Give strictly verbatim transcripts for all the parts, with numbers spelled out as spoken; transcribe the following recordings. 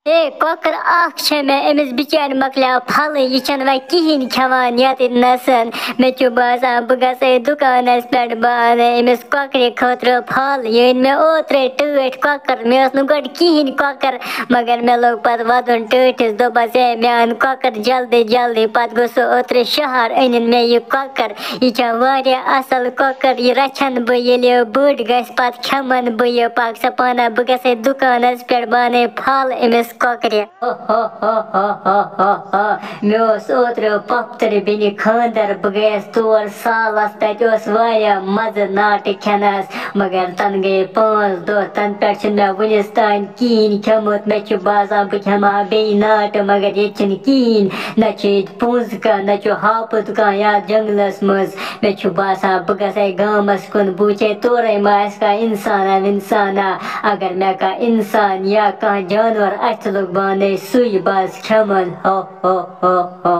ए cocker आख छे में एमिस बिचार मकला फल ये छन कहीं खेवान ये नसन मे बासान बह गई दुकानस पे बान एमिस कॉकर खतर फल ये मे ओत्रे टट कॉकर मे गो कहीं कॉकर मगर मे लोग पे वदन टटिस दोपस ए मे अन कॉकर जल्दी जल्दी पे गो सह ओत्रे शहर अन मे यह कॉकर यह असल कॉकर यह रचन बह ये बड़ ग खेमन बह यह पाक सपाना बह गई दुकानस पे बान फल एमिस कॉकरे मे ओत्र पपतर बेन खानदर बह गयस तौर सालस तस मज नाट खेनस मगर तन गए पाँच दह तन पे मे वनिस तान कहें खेमुत मे बासान बह खेमा बे नाट मगर ये कहें न पुंज कह न हापुत कह या जंगलस मज मे बासान बह गई गामस कुन बूचे तोरे मा इंसाना विंसाना अगर मे कह इंसान या कह जानवर अथ लोग बाने सुई बस खेमन हो हो हो हो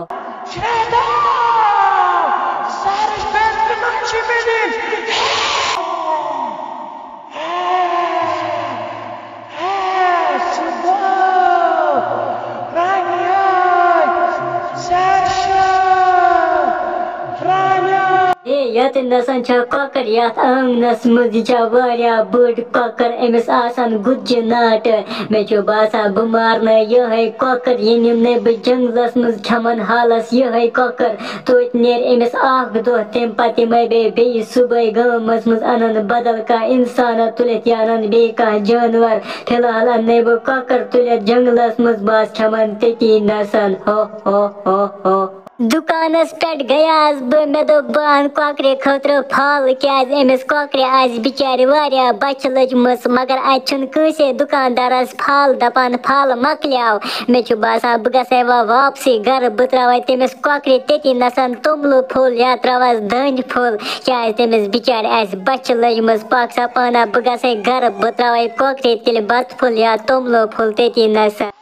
यत नसन कॉकर यथ आंगनस मज बड़ कॉकर एमिस आसान गुज्जि नाट मे बासान बह मारन ये कॉकर ये निम्न बह जंगलस मज खेमन हालस ये कॉकर तोत नेर एमिस आख दह तम पे मे बे सुबह गामस मज अनन बदल कह इंसान तुलित या अनन बे कह जानवर फिलहाल अन्न बह कॉकर तुलित जंगलस मज बस खेमन तती नसन हो हो हो हो दुकानस पे गयास बह मे दोप बह कॉकर खतर फल क्या एमिस कॉकर आज बिचार वारिया बच लजमस मगर अतन कंसे दुकानदारस फल दपान फल मकलियाव मे बासान बह गई वह वापसी घर बह त्र तमिस कॉकर तती नसन तोमल फुल या त्रवस दंड फुल क्या तमिस बिचार आज बच लजमस पाक सपाना बह गई घर बह त्र कॉकर तिल बत फुल या तोमल फुल तती नसन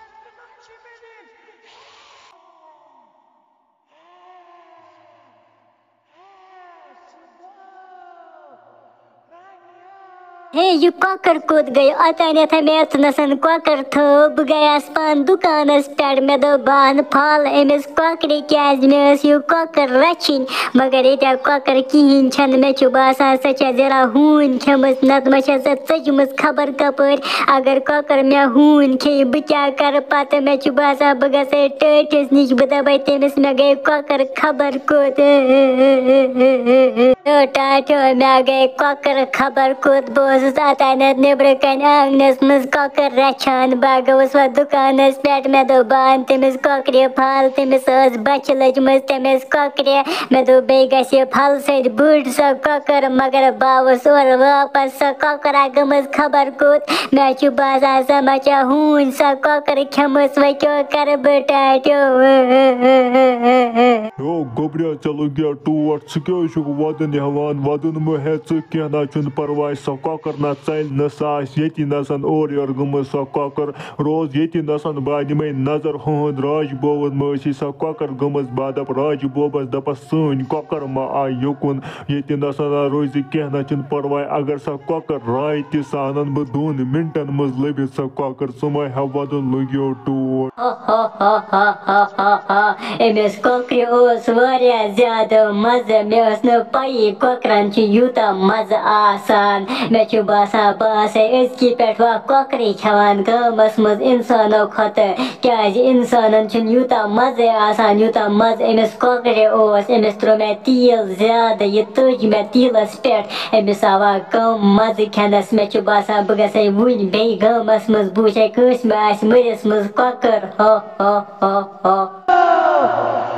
हे यह कॉकर कोत गई अचानक मे नसन कॉकर थो बह गयास पान दुकानस पे मे दो बहन फल एमिस कॉकर क्या मे यह कॉकर रचिन मगर ये कॉकर कहें छन मे बासान सह जरा हून खेमस नत मे चजमस खबर कपर अगर कॉकर मे हून खे बह क्या कर पे मे बासान बह गई टटिस नश बह दप तमिस मे गई कॉकर खबर कोत टाटो मे गई कॉकर खबर कोत बह अचानक नबर कन आंगनस मज कॉकर रचान बह गौस वह दुकानस पे मे दो बहन तमिस कॉकर फल तमिस बच लजमस तमिस कॉकर मे दो बे गि फल सत बड़ सह कॉकर मगर बावस और वापस सह कॉकर गमस खबर कोत मे बासान सह मचा हून सह कॉकर खेमस वह क्या कर बह टाटो गोबरिया चलो गया टूट सह क्या वदन हवान वदन मे कह ना परवाह सह कॉकर न चल न सास ये नसन और योर गम सह कॉकर रोज ये नसन बह दिमे नजर हूंद राज बोवन मे सह कॉकर गमस बह दप राज बोबस दपस सन कॉकर मा आय युकुन ये नसन रोज कह ना परवाह अगर सह कॉकर राय त सानन बह दोन मिनटन मज लबित सह कॉकर सुमाय हा वदन लग्यो टूट एमिस कॉकर ज्यादा मजा मे न पई कॉकरन यूता मजा आसान मे बासान बस अजकी पे वह कॉकर खेवान गामस मज इंसानों खत क्या इंसान यूता मजे आसान यूता मज एमिस कॉकर एमिस त्रो मे तील ज्यादा यह तज मे तीलस पे एमिस आवा कम मज खेनस मे बासान बह गई वन बे गामस मज बूचे कस मे मरिस मज कॉकर हो हो हो हो